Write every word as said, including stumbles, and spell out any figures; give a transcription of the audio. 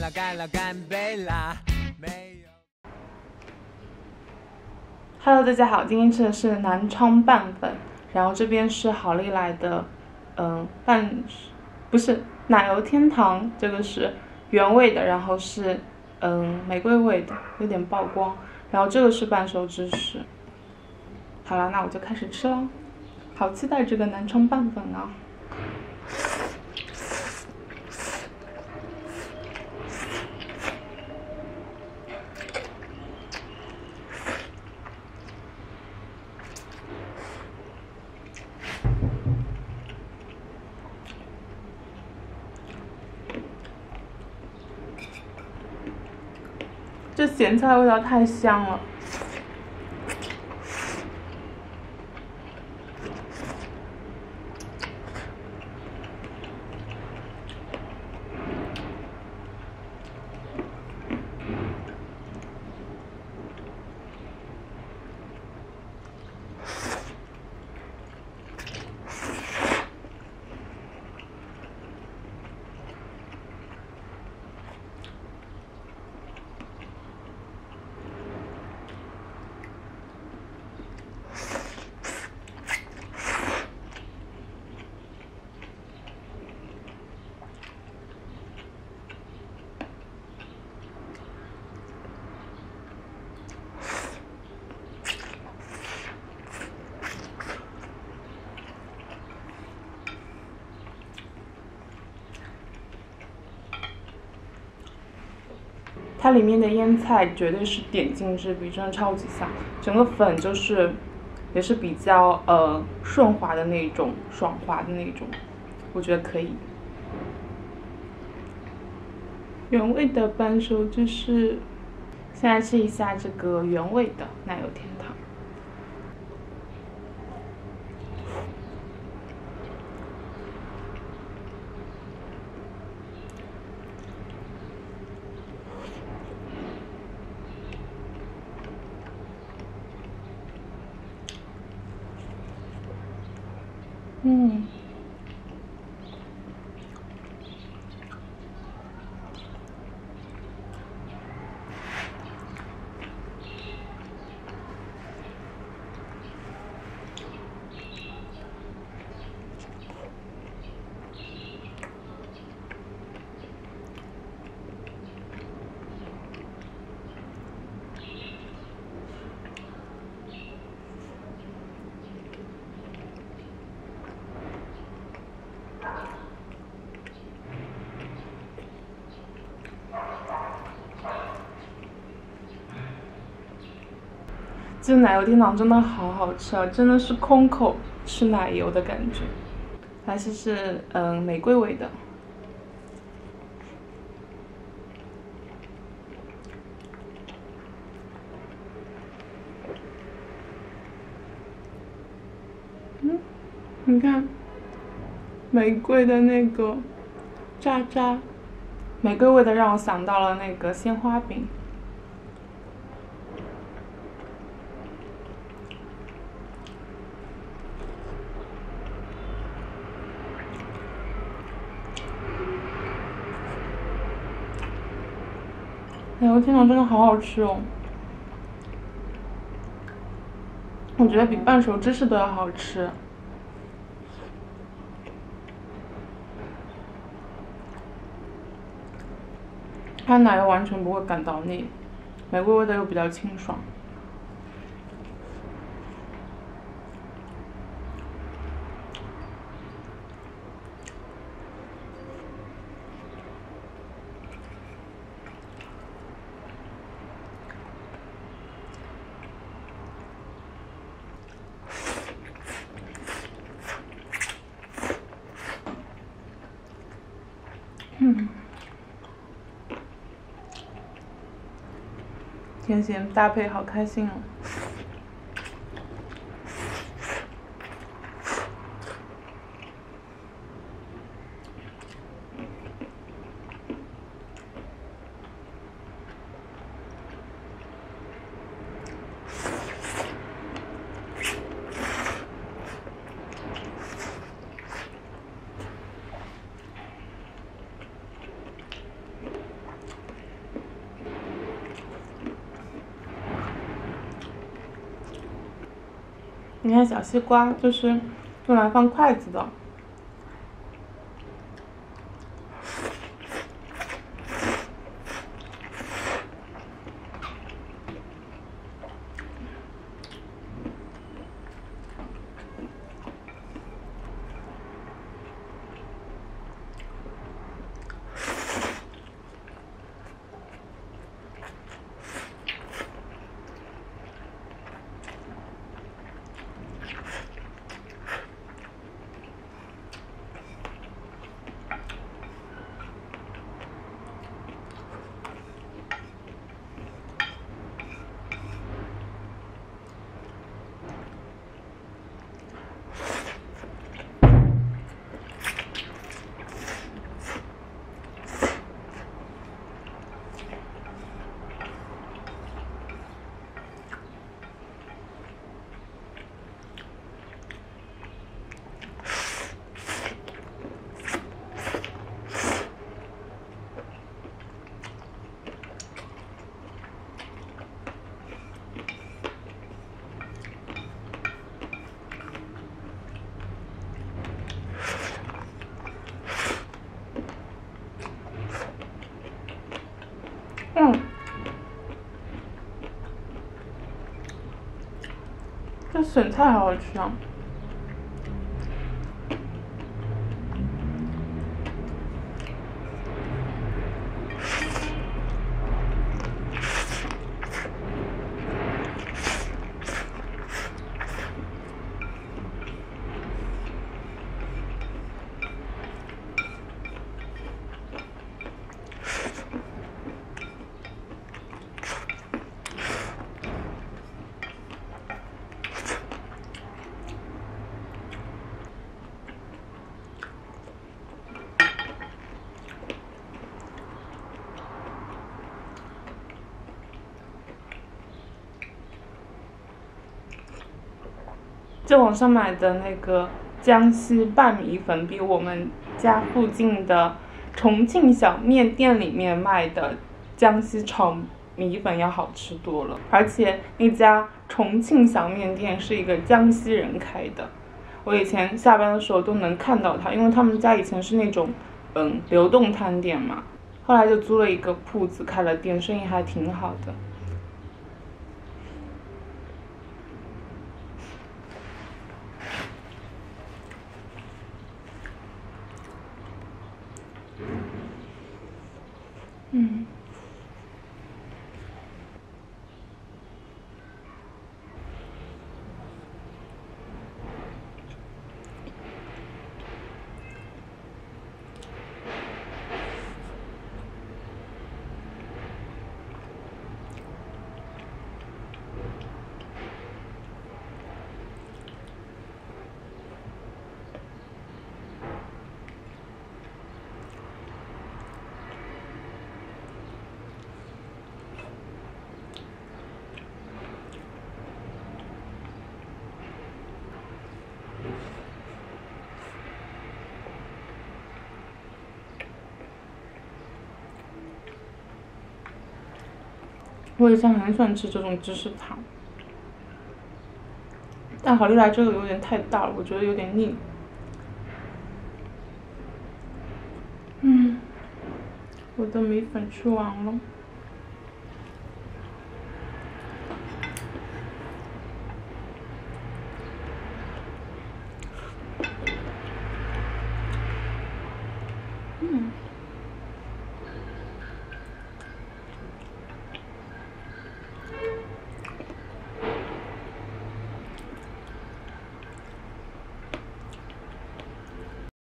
了干了干杯啦！没有。 Hello， 大家好，今天吃的是南昌拌粉，然后这边是好利来的，嗯，拌，不是奶油天堂，这个是原味的，然后是嗯玫瑰味的，有点曝光，然后这个是半熟芝士。好了，那我就开始吃了，好期待这个南昌拌粉啊！这咸菜味道太香了。它里面的腌菜绝对是点睛之笔，真的超级香。整个粉就是也是比较呃顺滑的那种，爽滑的那种，我觉得可以。原味的半熟芝士，先来吃一下这个原味的奶油天堂。嗯，这奶油天堂真的好好吃啊，真的是空口吃奶油的感觉。还是是嗯玫瑰味的。嗯，你看玫瑰的那个渣渣，玫瑰味的让我想到了那个鲜花饼。奶油天堂真的好好吃哦，我觉得比半熟芝士都要好吃。它奶油完全不会感到腻，玫瑰味的又比较清爽。嗯，甜咸搭配好开心哦。 你看小西瓜就是用来放筷子的。嗯，这笋菜好好吃啊！在网上买的那个江西拌米粉，比我们家附近的重庆小面店里面卖的江西炒米粉要好吃多了。而且那家重庆小面店是一个江西人开的，我以前下班的时候都能看到他，因为他们家以前是那种嗯流动摊店嘛，后来就租了一个铺子开了店，生意还挺好的。嗯。我以前很喜欢吃这种芝士糖，但好利来这个有点太大了，我觉得有点腻。嗯，我的米粉吃完了。